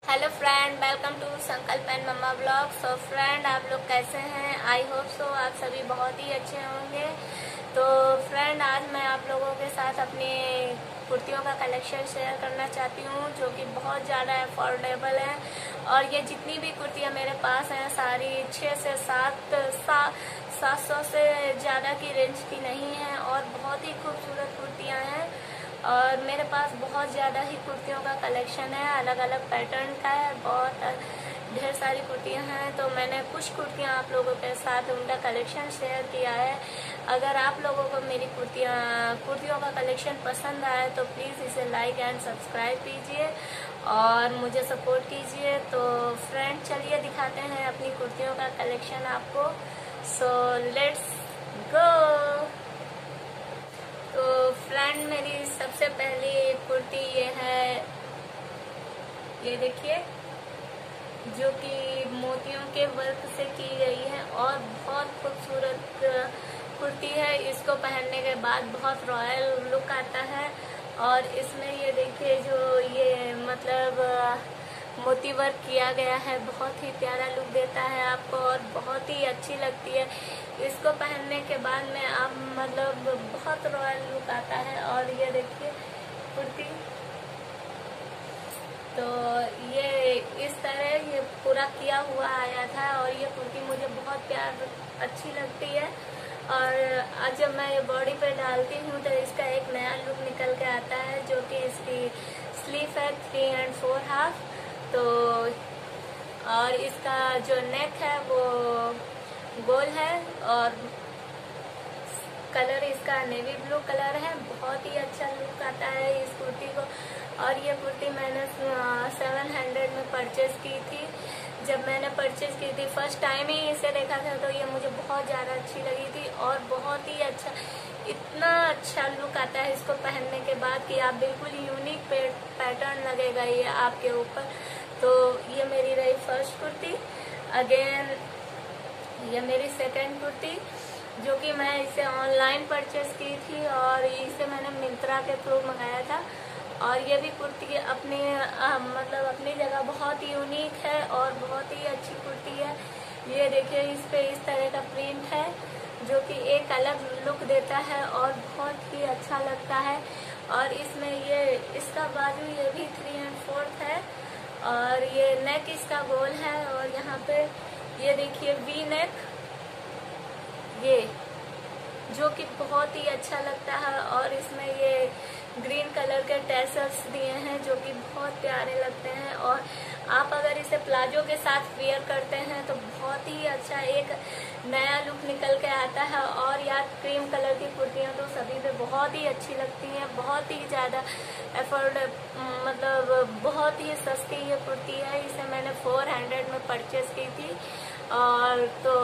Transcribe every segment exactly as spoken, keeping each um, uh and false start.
Hello friend, welcome to Sankalp and mamma blog. So friend, आप लोग कैसे हैं? आई होप सो आप सभी बहुत ही अच्छे होंगे। तो फ्रेंड, आज मैं आप लोगों के साथ अपनी कुर्तियों का कलेक्शन शेयर करना चाहती हूँ, जो कि बहुत ज़्यादा अफोर्डेबल है। और ये जितनी भी कुर्तियाँ मेरे पास हैं, सारी छः से सात सात सौ से ज़्यादा की रेंज की नहीं है और बहुत ही खूबसूरत कुर्तियाँ हैं। और मेरे पास बहुत ज़्यादा ही कुर्तियों का कलेक्शन है, अलग अलग पैटर्न का है, बहुत ढेर सारी कुर्तियां हैं। तो मैंने कुछ कुर्तियां आप लोगों के साथ उनका कलेक्शन शेयर किया है। अगर आप लोगों को मेरी कुर्तियां कुर्तियों का कलेक्शन पसंद आए तो प्लीज़ इसे लाइक एंड सब्सक्राइब कीजिए और मुझे सपोर्ट कीजिए। तो फ्रेंड, चलिए दिखाते हैं अपनी कुर्तियों का कलेक्शन आपको। So let's go. तो फ्रेंड, मेरी सबसे पहली कुर्ती ये है, ये देखिए, जो कि मोतियों के वर्क से की गई है और बहुत खूबसूरत कुर्ती है। इसको पहनने के बाद बहुत रॉयल लुक आता है। और इसमें ये देखिए, जो ये मतलब मोती वर्क किया गया है, बहुत ही प्यारा लुक देता है आपको और बहुत ही अच्छी लगती है। इसको पहनने के बाद में आप मतलब बहुत रॉयल लुक आता है। और ये देखिए कुर्ती, तो ये इस तरह ये पूरा किया हुआ आया था और ये कुर्ती मुझे बहुत प्यार अच्छी लगती है। और आज जब मैं ये बॉडी पे डालती हूँ तो इसका एक नया लुक निकल के आता है, जो कि इसकी स्लीव है थ्री एंड फोर हाफ। तो और इसका जो नेक है वो गोल है और कलर इसका नेवी ब्लू कलर है। बहुत ही अच्छा लुक आता है इस कुर्ती को। और ये कुर्ती मैंने सेवन हंड्रेड में परचेज की थी। जब मैंने परचेज की थी, फर्स्ट टाइम ही इसे देखा था, तो ये मुझे बहुत ज़्यादा अच्छी लगी थी और बहुत ही अच्छा, इतना अच्छा लुक आता है इसको पहनने के बाद कि आप बिल्कुल यूनिक पैटर्न लगेगा ये आपके ऊपर। तो ये मेरी रही फर्स्ट कुर्ती। अगेन ये मेरी सेकंड कुर्ती, जो कि मैं इसे ऑनलाइन परचेज की थी और इसे मैंने मिंत्रा के थ्रू मंगाया था। और ये भी कुर्ती अपनी आ, मतलब अपनी जगह बहुत ही यूनिक है और बहुत ही अच्छी कुर्ती है। ये देखिए, इस पे इस तरह का प्रिंट है, जो कि एक अलग लुक देता है और बहुत ही अच्छा लगता है। और इसमें ये इसका बाजू ये भी थ्री एंड फोर्थ है और ये नेक इसका गोल है। और यहाँ पे ये देखिए वी नेक, ये जो कि बहुत ही अच्छा लगता है। और इसमें ये ग्रीन कलर के टैसल्स दिए हैं, जो कि बहुत प्यारे लगते हैं। और आप अगर इसे प्लाजो के साथ वेयर करते हैं तो बहुत ही अच्छा एक नया लुक निकल के आता है। और यार, क्रीम कलर की कुर्तियाँ तो सभी पे बहुत ही अच्छी लगती हैं, बहुत ही ज़्यादा एफोर्ड मतलब बहुत ही सस्ती ये कुर्ती है। इसे मैंने फोर हंड्रेड में परचेज की थी। और तो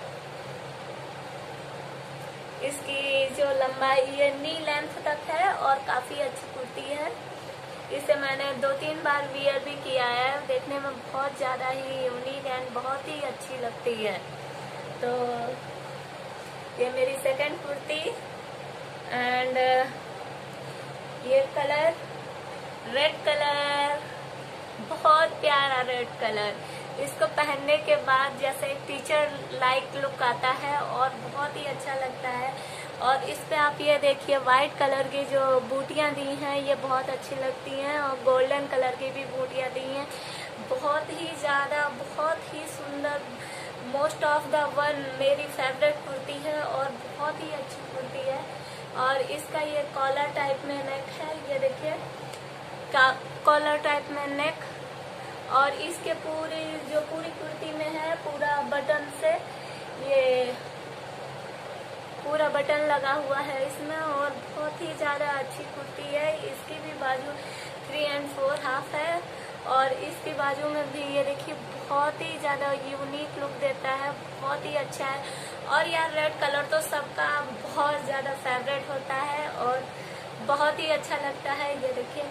इसकी जो लंबाई ये नी लेंथ तक है और काफ़ी अच्छी कुर्ती है। इसे मैंने दो तीन बार वियर भी किया है, देखने में बहुत ज़्यादा ही यूनिक एंड बहुत ही अच्छी लगती है। तो ये मेरी सेकंड कुर्ती एंड ये कलर रेड कलर, बहुत प्यारा रेड कलर। इसको पहनने के बाद जैसे एक टीचर लाइक लुक आता है और बहुत ही अच्छा लगता है। और इस पे आप ये देखिए, वाइट कलर की जो बूटियां दी हैं ये बहुत अच्छी लगती हैं और गोल्डन कलर की भी बूटियां दी हैं, बहुत ही ज़्यादा, बहुत ही सुंदर। मोस्ट ऑफ द वन मेरी फेवरेट कुर्ती है और बहुत ही अच्छी कुर्ती है। और इसका ये कॉलर टाइप में नेक है, ये देखिए कॉलर टाइप में नेक। और इसके पूरी जो पूरी कुर्ती में है, पूरा बटन से ये पूरा बटन लगा हुआ है इसमें और बहुत ही ज़्यादा अच्छी कुर्ती है। इसकी भी बाजू थ्री एंड फोर हाफ है और इसकी बाजू में भी ये देखिए बहुत ही ज़्यादा यूनिक लुक देता है, बहुत ही अच्छा है। और यार, रेड कलर तो सबका बहुत ज़्यादा फेवरेट होता है और बहुत ही अच्छा लगता है। ये देखिए,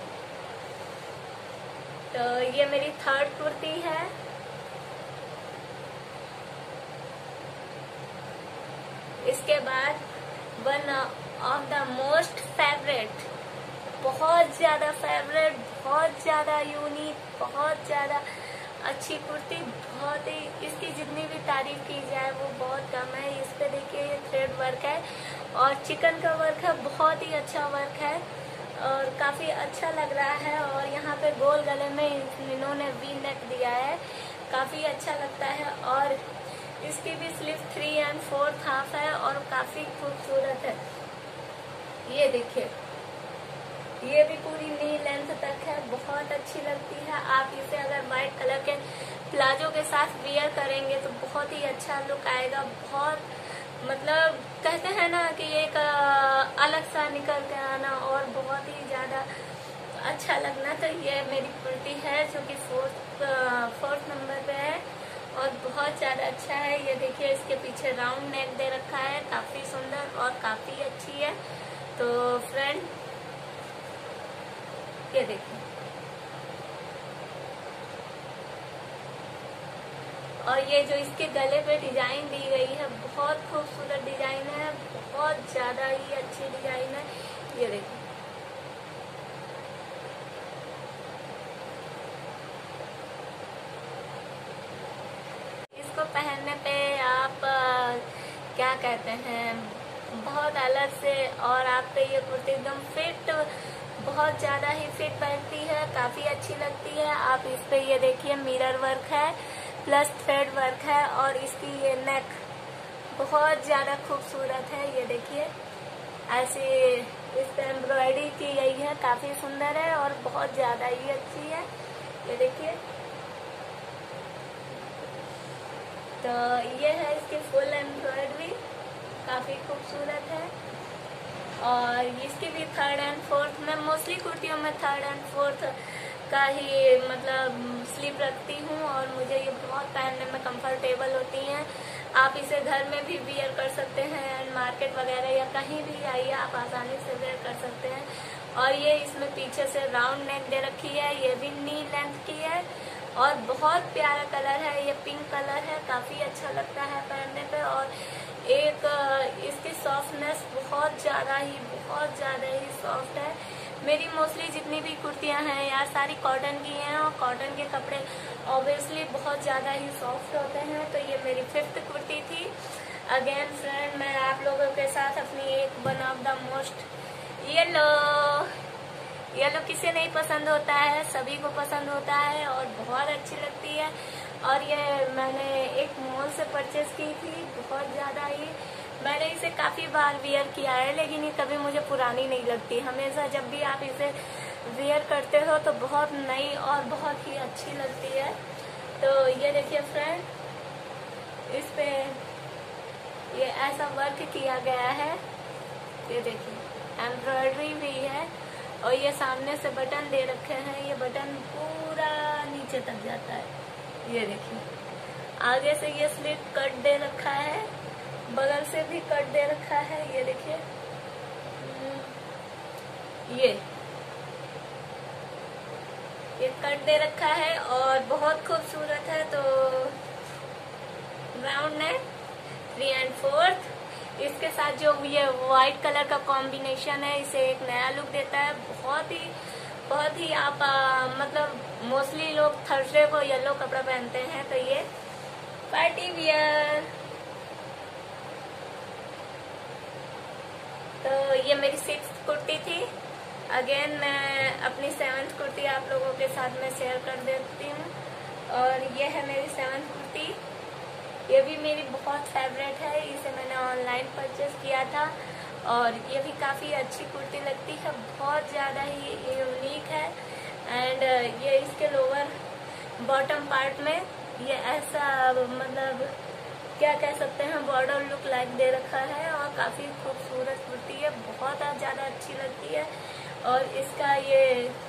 तो ये मेरी थर्ड कुर्ती है। इसके बाद one of the most favourite बहुत ज़्यादा फेवरेट, बहुत ज़्यादा यूनिक, बहुत ज़्यादा अच्छी कुर्ती। बहुत ही इसकी जितनी भी तारीफ की जाए वो बहुत कम है। इस पे देखिए ये थ्रेड वर्क है और चिकन का वर्क है, बहुत ही अच्छा वर्क है और काफ़ी अच्छा लग रहा है। और यहाँ पे गोल गले में इन्होंने वी नेक दिया है, काफ़ी अच्छा लगता है। और इसकी भी sleeve three and fourth half है और काफ़ी खूबसूरत है। ये देखिए ये भी पूरी नी लेंथ तक है, बहुत अच्छी लगती है। आप इसे अगर वाइट कलर के प्लाजो के साथ वियर करेंगे तो बहुत ही अच्छा लुक आएगा। बहुत मतलब कहते हैं ना कि एक अलग सा निकल के आना और बहुत ही ज़्यादा अच्छा लगना। तो ये मेरी कुर्ती है जो कि फोर्थ फोर्थ नंबर पे है और बहुत ज़्यादा अच्छा है। ये देखिए इसके पीछे राउंड नेक दे रखा है, काफ़ी सुंदर और काफ़ी अच्छी है। तो फ्रेंड ये देखिए, और ये जो इसके गले पे डिजाइन दी गई है बहुत खूबसूरत डिजाइन है, बहुत ज्यादा ही अच्छी डिजाइन है। ये देखिए इसको पहनने पे आप आ, क्या कहते हैं, बहुत अलग से, और आप पे ये कुर्ती एकदम फिट, बहुत ज़्यादा ही फिट बैठती है, काफ़ी अच्छी लगती है। आप इस पे ये देखिए मिरर वर्क है प्लस थ्रेड वर्क है और इसकी ये नेक बहुत ज़्यादा खूबसूरत है। ये देखिए ऐसे इस पे एम्ब्रॉयडरी की गई है, काफ़ी सुंदर है और बहुत ज़्यादा ही अच्छी है। ये देखिए तो ये है इसकी फुल एम्ब्रॉयडरी, काफ़ी खूबसूरत है। और इसकी भी थर्ड एंड फोर्थ, मैं मोस्टली कुर्तियों में थर्ड एंड फोर्थ का ही मतलब स्लीव रखती हूँ और मुझे ये बहुत पहनने में कंफर्टेबल होती हैं। आप इसे घर में भी वियर कर सकते हैं एंड मार्केट वगैरह या कहीं भी आइए आप आसानी से वेयर कर सकते हैं। और ये इसमें पीछे से राउंड नेक दे रखी है, ये भी नी लेंथ की है और बहुत प्यारा कलर है, ये पिंक कलर है, काफ़ी अच्छा लगता है पहनने पे। और एक इसकी सॉफ्टनेस बहुत ज़्यादा ही बहुत ज़्यादा ही सॉफ्ट है। मेरी मोस्टली जितनी भी कुर्तियां हैं यार सारी कॉटन की हैं और कॉटन के कपड़े ऑब्वियसली बहुत ज़्यादा ही सॉफ्ट होते हैं। तो ये मेरी फिफ्थ कुर्ती थी। अगेन फ्रेंड मैं आप लोगों के साथ अपनी एक one of the most yellow yellow किसे नहीं पसंद होता है, सभी को पसंद होता है और बहुत अच्छी लगती है। और ये मैंने एक मॉल से परचेज की थी, बहुत ज़्यादा ही मैंने इसे काफ़ी बार वियर किया है लेकिन ये कभी मुझे पुरानी नहीं लगती। हमेशा जब भी आप इसे वियर करते हो तो बहुत नई और बहुत ही अच्छी लगती है। तो ये देखिए फ्रेंड, इस पे ये ऐसा वर्क किया गया है, ये देखिए एम्ब्रॉयडरी भी है और ये सामने से बटन दे रखे हैं, ये बटन पूरा नीचे तक जाता है। ये देखिए आगे से ये स्लिट कट दे रखा है, बगल से भी कट दे रखा है। ये देखिए ये ये कट दे रखा है और बहुत खूबसूरत है। तो round neck three and fourth, इसके साथ जो ये व्हाइट कलर का कॉम्बिनेशन है इसे एक नया लुक देता है। बहुत ही बहुत ही आप आ, मतलब मोस्टली लोग थर्सडे को येलो कपड़ा पहनते हैं तो ये पार्टी वियर। तो ये मेरी सिक्स्थ कुर्ती थी। अगेन मैं अपनी सेवन्थ कुर्ती आप लोगों के साथ में शेयर कर देती हूँ और ये है मेरी सेवन्थ कुर्ती। ये भी मेरी बहुत फेवरेट है, इसे मैंने ऑनलाइन परचेज किया था और ये भी काफ़ी अच्छी कुर्ती लगती है, बहुत ज़्यादा ही यूनिक है। एंड ये इसके लोअर बॉटम पार्ट में ये ऐसा मतलब क्या कह सकते हैं बॉर्डर लुक लाइक दे रखा है और काफ़ी खूबसूरत कुर्ती है, बहुत ज़्यादा अच्छी लगती है। और इसका ये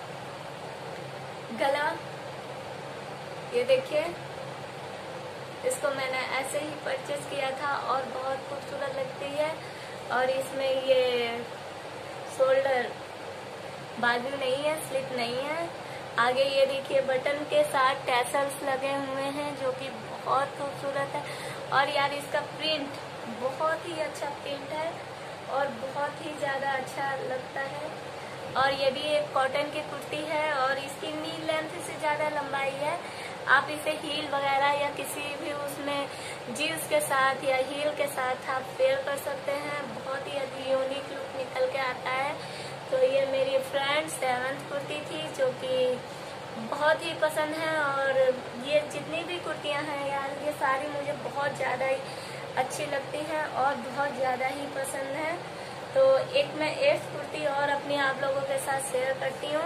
गला ये देखिए, इसको मैंने ऐसे ही परचेज किया था और बहुत खूबसूरत लगती है। और इसमें ये शोल्डर बाजू नहीं है, स्लिप नहीं है। आगे ये देखिए बटन के साथ टैसल्स लगे हुए हैं जो कि बहुत खूबसूरत है। और यार इसका प्रिंट बहुत ही अच्छा प्रिंट है और बहुत ही ज़्यादा अच्छा लगता है। और ये भी एक कॉटन की कुर्ती है और इसकी नी लेंथ से ज़्यादा लंबाई है। आप इसे हील वगैरह या किसी भी उसमें जीन्स के साथ या हील के साथ आप वेयर कर सकते हैं। बहुत ही अच्छी यूनिक लुक निकल के आता है। तो ये मेरी फ्रेंड सेवंथ कुर्ती थी जो कि बहुत ही पसंद है। और ये जितनी भी कुर्तियां हैं यार, ये सारी मुझे बहुत ज़्यादा ही अच्छी लगती हैं और बहुत ज़्यादा ही पसंद है। तो एक मैं एट्थ कुर्ती और अपनी आप लोगों के साथ शेयर करती हूँ।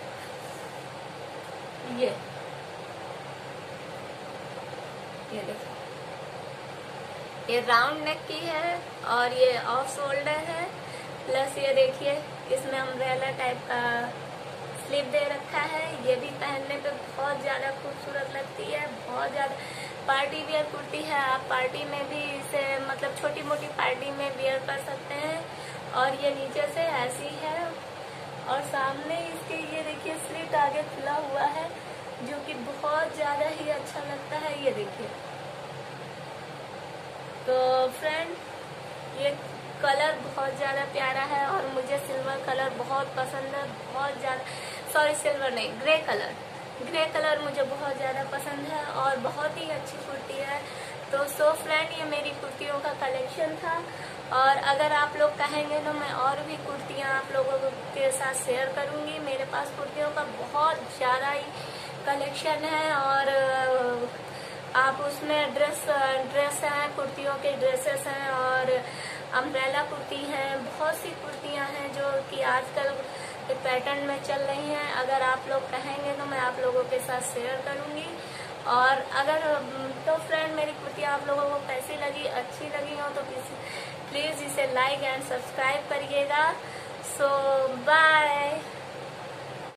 ये ये देखो, ये राउंड नेक की है और ये ऑफ शोल्डर है। प्लस ये देखिए इसमें अम्ब्रेला टाइप का स्लीव दे रखा है। ये भी पहनने पे बहुत ज़्यादा खूबसूरत लगती है। बहुत ज़्यादा पार्टी वियर कुर्ती है। आप पार्टी में भी इसे मतलब छोटी मोटी पार्टी में वियर कर सकते हैं। और ये नीचे से ऐसी है और सामने इसके ये देखिए स्लिट आगे खुला हुआ है जो कि बहुत ज़्यादा ही अच्छा लगता है। ये देखिए, तो फ्रेंड ये कलर बहुत ज़्यादा प्यारा है और मुझे सिल्वर कलर बहुत पसंद है। बहुत ज़्यादा, सॉरी सिल्वर नहीं, ग्रे कलर ग्रे कलर मुझे बहुत ज़्यादा पसंद है और बहुत ही अच्छी कुर्ती है। तो सो फ्रेंड, ये मेरी कुर्तियों का कलेक्शन था। और अगर आप लोग कहेंगे तो मैं और भी कुर्तियाँ आप लोगों के साथ शेयर करूँगी। मेरे पास कुर्तियों का बहुत ज़्यादा ही कलेक्शन है और आप उसमें ड्रेस ड्रेस हैं, कुर्तियों के ड्रेसेस हैं और अम्ब्रेला कुर्ती हैं। बहुत सी कुर्तियाँ हैं जो कि आजकल पैटर्न में चल रही हैं। अगर आप लोग कहेंगे तो मैं आप लोगों के साथ शेयर करूँगी। और अगर तो फ्रेंड मेरी कुर्तियाँ आप लोगों को कैसी लगी, अच्छी लगी हो तो प्लीज़ इसे लाइक एंड सब्सक्राइब करिएगा। So bye.